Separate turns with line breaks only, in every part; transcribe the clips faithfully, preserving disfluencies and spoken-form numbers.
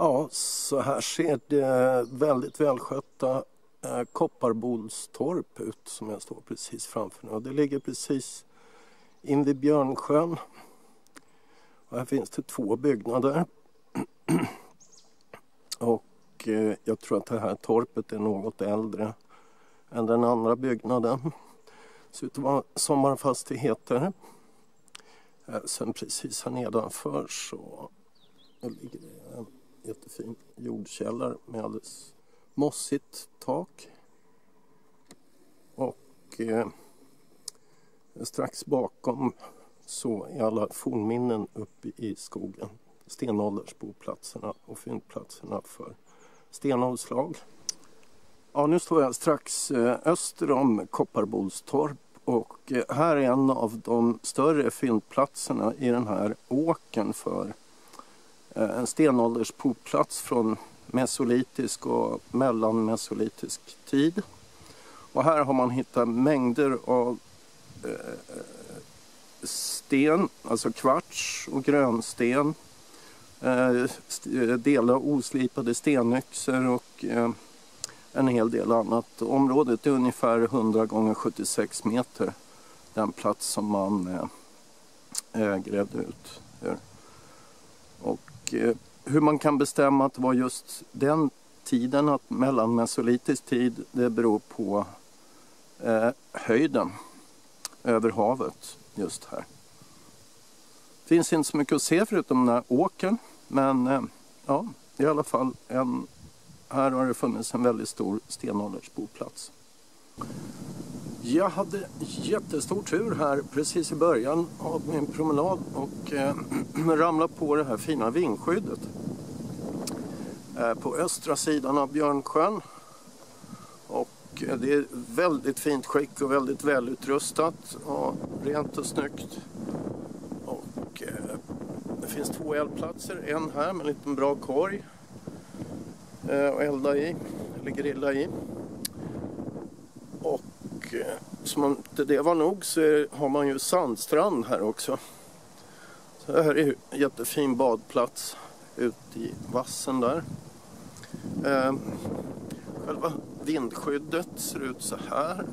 Ja, så här ser det väldigt välskötta eh, Kopparbolstorp ut som jag står precis framför nu. Det ligger precis in vid Björnsjön. Och här finns det två byggnader. Och eh, jag tror att det här torpet är något äldre än den andra byggnaden. Det ser ut att vara sommarfastigheter. Eh, sen precis här nedanför så ligger det en jättefin jordkällare med alldeles mossigt tak. Och eh, strax bakom så är alla fornminnen uppe i skogen. Stenåldersboplatserna och fyndplatserna för stenavslag. Ja, nu står jag strax eh, öster om Kopparbolstorp och eh, här är en av de större fyndplatserna i den här åken för en stenåldersboplats från mesolitisk och mellanmesolitisk tid. Och här har man hittat mängder av eh, sten, alltså kvarts och grönsten, eh, delar oslipade stenyxor och eh, en hel del annat. Området är ungefär hundra gånger sjuttiosex meter, den plats som man eh, grävde ut. Och hur man kan bestämma att det var just den tiden, att mellanmesolitisk tid, det beror på eh, höjden över havet just här. Det finns inte så mycket att se förutom den här åkern, men eh, ja, i alla fall en, här har det funnits en väldigt stor stenåldersboplats. Jag hade jättestor tur här precis i början av min promenad och eh, ramlade på det här fina vingskyddet eh, på östra sidan av Björnsjön. Och eh, det är väldigt fint skick och väldigt välutrustat och rent och snyggt. Och eh, det finns två eldplatser, en här med en liten bra korg eh, och elda i, eller grilla i. Och som om det var nog så har man ju sandstrand här också. Så här är en jättefin badplats ute i vassen där. Eh, själva vindskyddet ser ut så här.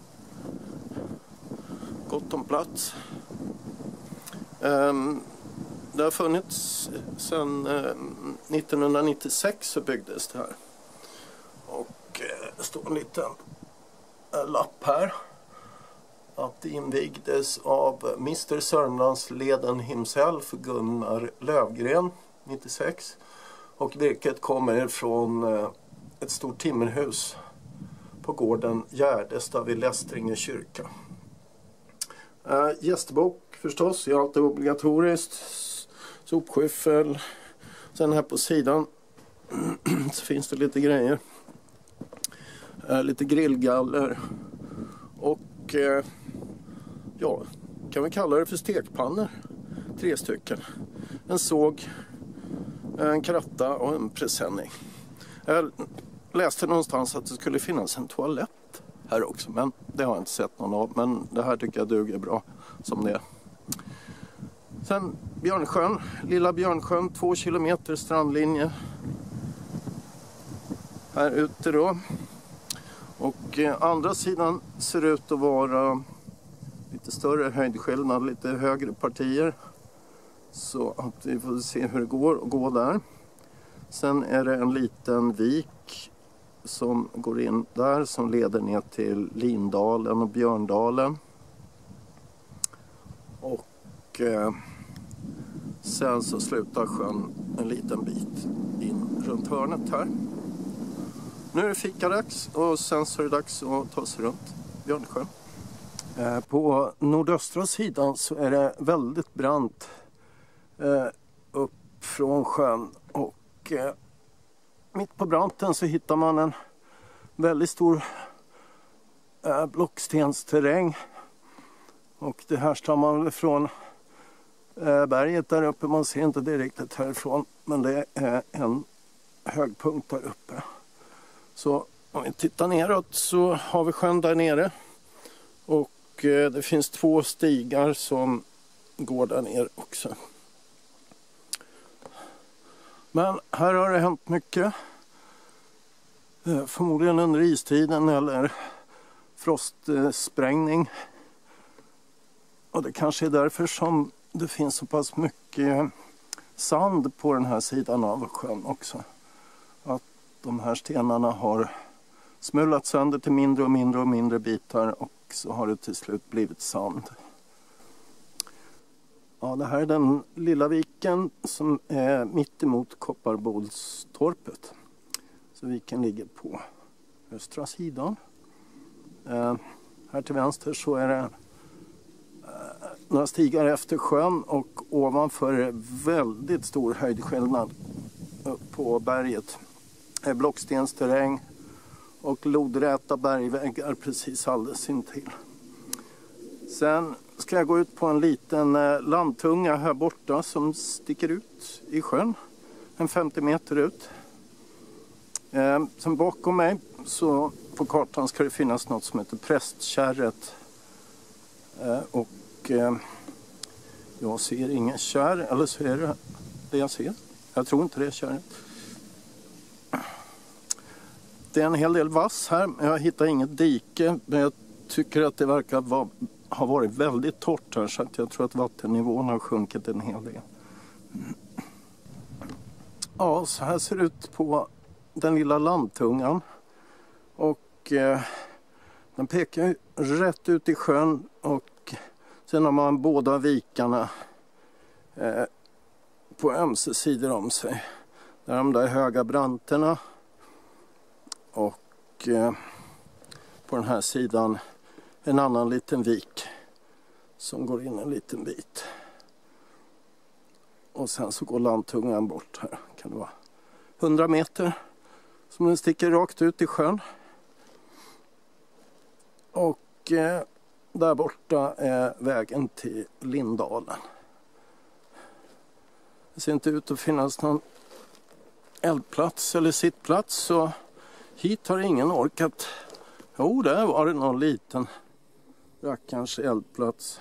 Gott om plats. Eh, det har funnits sedan eh, nittonhundranittiosex så byggdes det här. Och eh, det står en liten lapp här att det invigdes av mister Sörmlandsleden himself, Gunnar Lövgren, nittiosex, och virket kommer från ett stort timmerhus på gården Gärdesta vid Lästringe kyrka. Äh, gästbok förstås, är alltid obligatoriskt, sopskyffel. Sen här på sidan så finns det lite grejer. Äh, lite grillgaller och eh, ja, kan vi kalla det för stekpannor. Tre stycken. En såg, en kratta och en presenning. Jag läste någonstans att det skulle finnas en toalett här också, men det har jag inte sett någon av. Men det här tycker jag duger bra som det är. Sen Björnsjön, lilla Björnsjön, två kilometer strandlinje. Här ute då. Och eh, andra sidan ser ut att vara lite större höjdskillnad, lite högre partier. Så att vi får se hur det går att gå där. Sen är det en liten vik som går in där som leder ner till Lindalen och Björndalen. Och eh, sen så slutar sjön en liten bit in runt hörnet här. Nu är det fikadags och sen så är det dags att ta sig runt Björnsjön. Eh, på nordöstra sidan så är det väldigt brant eh, upp från sjön. Och eh, mitt på branten så hittar man en väldigt stor eh, blockstensterräng. Och det här stammar man från eh, berget där uppe. Man ser inte det riktigt härifrån, men det är en högpunkt där uppe. Så om vi tittar neråt så har vi sjön där nere. Och eh, det finns två stigar som går där ner också. Men här har det hänt mycket. Förmodligen under istiden eller frostsprängning. Och det kanske är därför som det finns så pass mycket sand på den här sidan av sjön också. Att de här stenarna har smulat sönder till mindre och mindre och mindre bitar och så har det till slut blivit sand. Ja, det här är den lilla viken som är mitt emot Kopparbolstorpet. Så viken ligger på östra sidan. Eh, här till vänster så är det eh, några stigar efter sjön och ovanför är det väldigt stor höjdskillnad upp på berget. Det är blockstensterräng och lodräta bergväggar precis alldeles intill. Sen ska jag gå ut på en liten eh, landtunga här borta som sticker ut i sjön. En femtio meter ut. Eh, sen bakom mig så på kartan ska det finnas något som heter Prästkärret. Eh, och eh, jag ser ingen kärr, eller så är det det jag ser. Jag tror inte det är kärret. Det är en hel del vass här, men jag hittar inget dike. Men jag tycker att det verkar vara, ha varit väldigt torrt här, så att jag tror att vattennivån har sjunkit en hel del. Ja, så här ser det ut på den lilla landtungan. Och eh, den pekar rätt ut i sjön och sen har man båda vikarna eh, på ömse sidor om sig. Där är de där höga branterna och eh, på den här sidan en annan liten vik som går in en liten bit. Och sen så går landtungan bort här, kan det vara hundra meter som den sticker rakt ut i sjön. Och eh, där borta är vägen till Lindalen. Det ser inte ut att finnas någon eldplats eller sittplats, så hit har ingen orkat. Jo, där var det någon liten rackarns eldplats.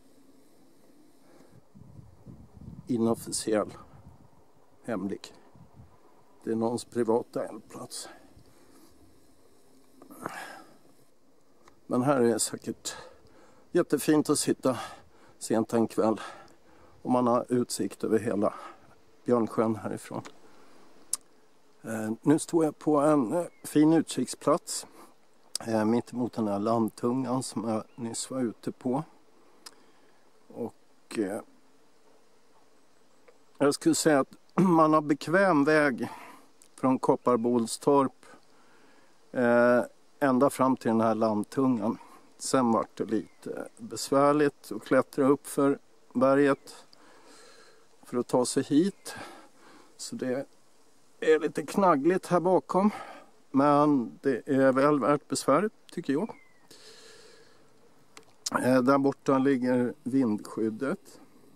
Inofficiell. Hemlig. Det är någons privata eldplats. Men här är det säkert jättefint att sitta sent en kväll. Och man har utsikt över hela Björnsjön härifrån. Eh, nu står jag på en eh, fin utkiksplats. Eh, mitt emot den här landtungan som jag nyss var ute på. Och eh, jag skulle säga att man har bekväm väg från Kopparbolstorp eh, ända fram till den här landtungan. Sen var det lite besvärligt att klättra upp för berget för att ta sig hit. Så det är lite knaggligt här bakom. Men det är väl värt besväret, tycker jag. Eh, där borta ligger vindskyddet.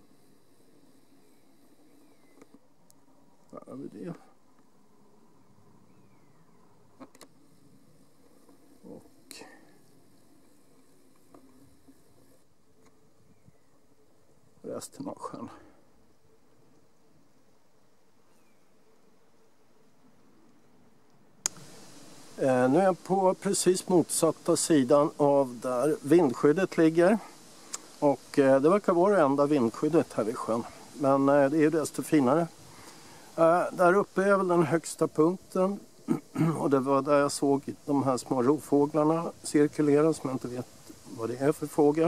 Där har vi det. Och resten av sjön. Eh, nu är jag på precis motsatta sidan av där vindskyddet ligger. Och eh, det verkar vara det enda vindskyddet här vid sjön. Men eh, det är ju desto finare. Eh, där uppe är väl den högsta punkten. Och det var där jag såg de här små rovfåglarna cirkulera, som jag inte vet vad det är för fågel.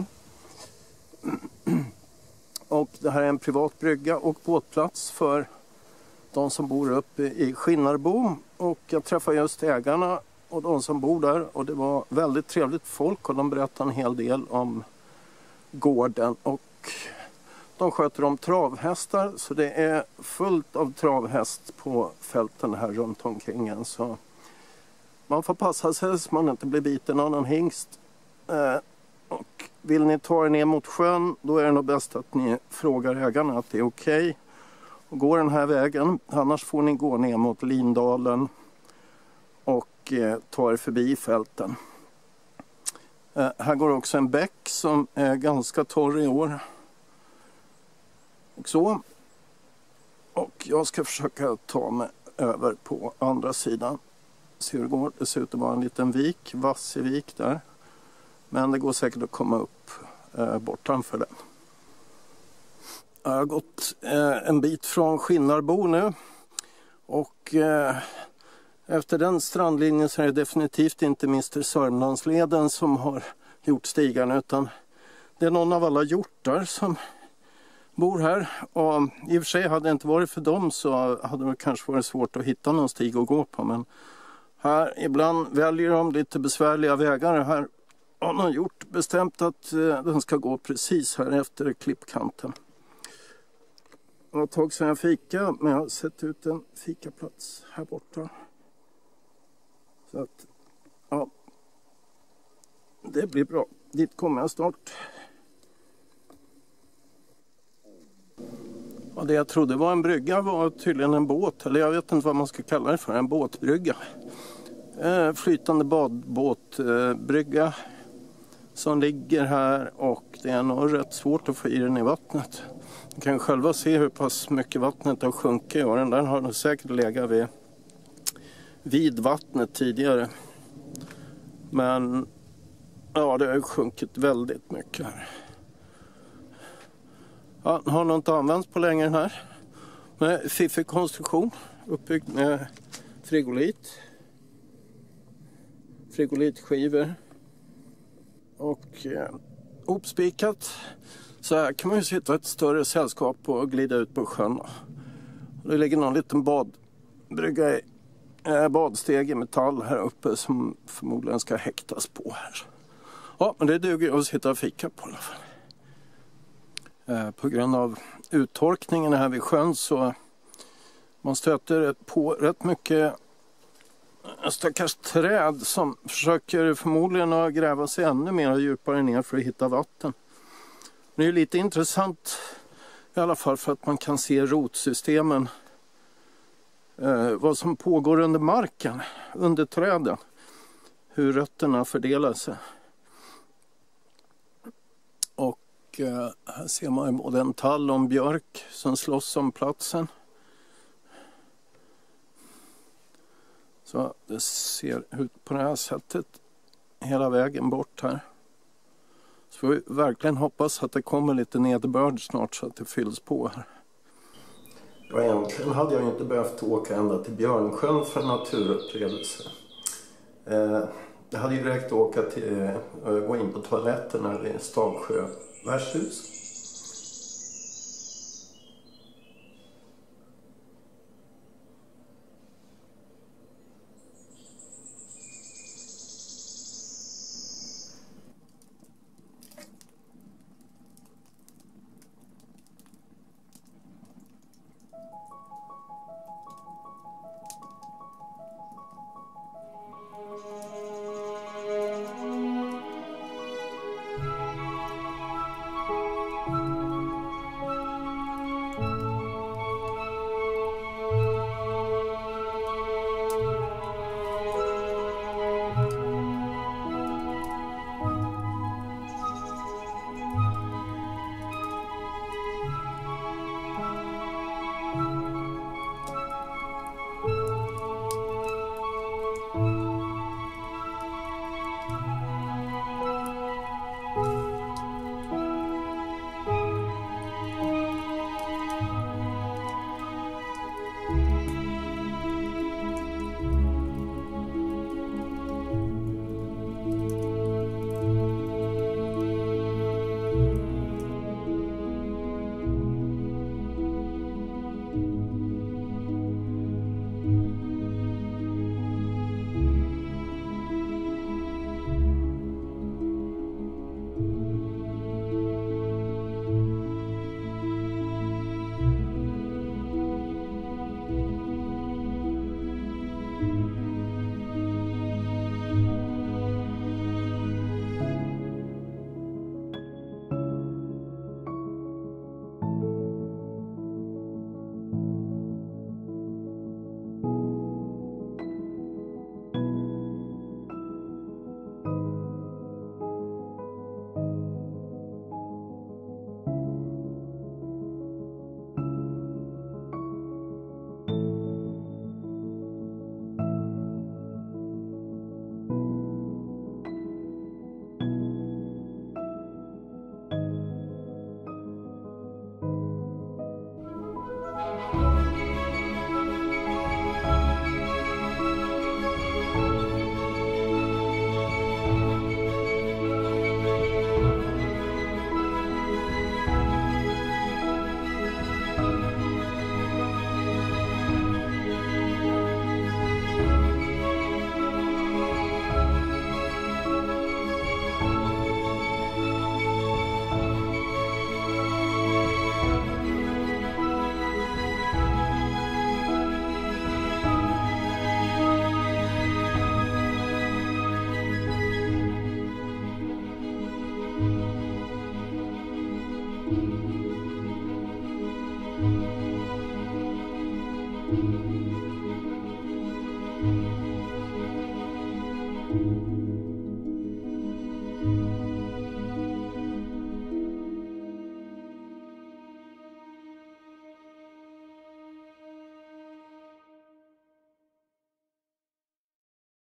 Och det här är en privat brygga och båtplats för de som bor uppe i Skinnarbo. Och jag träffade just ägarna och de som bor där. Och det var väldigt trevligt folk och de berättade en hel del om gården. Och de sköter om travhästar, så det är fullt av travhäst på fälten här runt omkring en. Så man får passa sig så man inte blir biten av någon hingst. Eh, och vill ni ta er ner mot sjön, då är det nog bäst att ni frågar ägarna att det är okej. Okay. Och gå den här vägen, annars får ni gå ner mot Lindalen och eh, ta er förbi fälten. Eh, här går också en bäck som är ganska torr i år. Och så. Och jag ska försöka ta mig över på andra sidan. Se hur det går. Det ser ut att vara en liten vik, Vassevik där. Men det går säkert att komma upp eh, bortanför den. Jag har gått eh, en bit från Skinnarbo nu. Och eh, efter den strandlinjen så är det definitivt inte mister Sörmlandsleden som har gjort stigarna, utan det är någon av alla hjortar som bor här. Och i och för sig hade det inte varit för dem så hade det kanske varit svårt att hitta någon stig att gå på. Men här ibland väljer de lite besvärliga vägar. Här har någon gjort bestämt att eh, den ska gå precis här efter klippkanten. Det var ett tag sedan jag fika, men jag har sett ut en fikaplats här borta. Så att, ja, det blir bra. Dit kommer jag snart. Ja, det jag trodde var en brygga var tydligen en båt, eller jag vet inte vad man ska kalla det för, en båtbrygga. Eh, flytande badbåtbrygga eh, som ligger här, och det är nog rätt svårt att få i den i vattnet. Ni kan själva se hur pass mycket vattnet har sjunkit, och den där har nog säkert legat vid, vid vattnet tidigare. Men ja, det har sjunkit väldigt mycket här. Ja, den har nog inte använts på länge den här. Med fiffig konstruktion, uppbyggd med frigolit. Frigolitskivor. Och eh, uppspikat. Så här kan man ju sitta ett större sällskap och glida ut på sjön. Det ligger någon liten badbrygga i eh, badsteg i metall här uppe som förmodligen ska häktas på här. Ja, men det duger att sitta och fika på i alla fall. Eh, på grund av uttorkningen här vid sjön så man stöter på rätt mycket stackars träd som försöker förmodligen att gräva sig ännu mer djupare ner för att hitta vatten. Det är lite intressant i alla fall för att man kan se rotsystemen, eh, vad som pågår under marken, under träden, hur rötterna fördelar sig. Och eh, här ser man ju både en tall och en björk som slåss om platsen. Så det ser ut på det här sättet hela vägen bort här. Så får vi verkligen hoppas att det kommer lite nederbörd snart så att det fylls på här. Ja, egentligen hade jag inte behövt åka ända till Björnsjön för naturupplevelse. Eh, det hade ju räckt att åka till, eh, gå in på toaletten här vid Stavsjö värdshus.